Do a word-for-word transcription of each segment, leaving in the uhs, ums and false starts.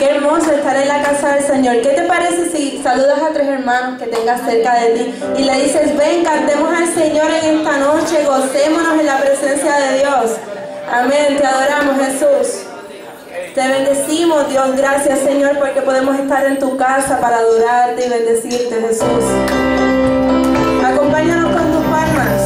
Qué hermoso estar en la casa del Señor. ¿Qué te parece si saludas a tres hermanos que tengas cerca de ti y le dices, ven, cantemos al Señor en esta noche, gocémonos en la presencia de Dios? Amén, te adoramos, Jesús. Te bendecimos, Dios. Gracias, Señor, porque podemos estar en tu casa para adorarte y bendecirte, Jesús. Acompáñanos con tus palmas.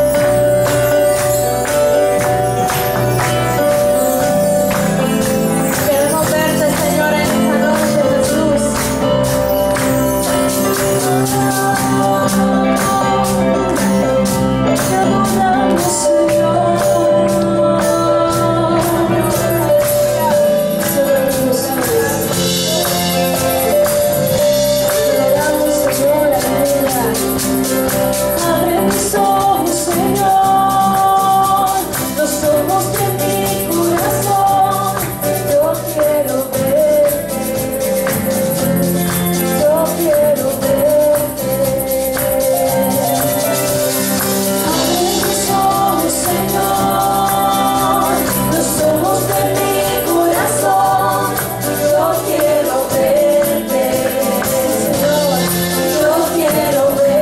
Queremos verte, Señor, en esta noche, Jesús. Te adoramos, Señor. Abre mis ojos, Señor, los ojos de mi corazón. Yo quiero verte, yo quiero verte. Abre mis ojos, Señor, los ojos de mi corazón. Yo quiero verte, Señor, yo quiero verte.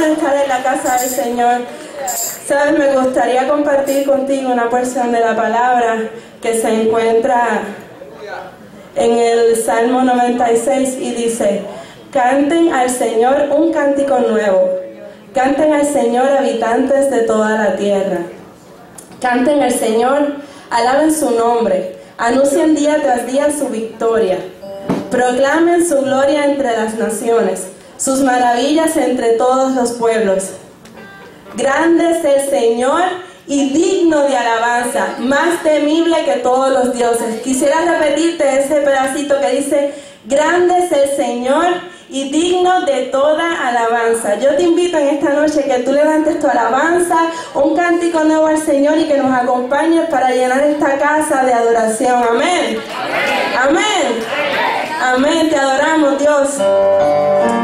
estar en la casa del Señor. Sabes, me gustaría compartir contigo una porción de la palabra que se encuentra en el Salmo noventa y seis y dice: canten al Señor un cántico nuevo, canten al Señor habitantes de toda la tierra, canten al Señor, alaben su nombre, anuncien día tras día su victoria, proclamen su gloria entre las naciones, sus maravillas entre todos los pueblos. Grande es el Señor y digno de alabanza, más temible que todos los dioses. Quisiera repetirte ese pedacito que dice: grande es el Señor y digno de toda alabanza. Yo te invito en esta noche que tú levantes tu alabanza, un cántico nuevo al Señor, y que nos acompañes para llenar esta casa de adoración. Amén. Amén. Amén. Amén. Te adoramos, Dios.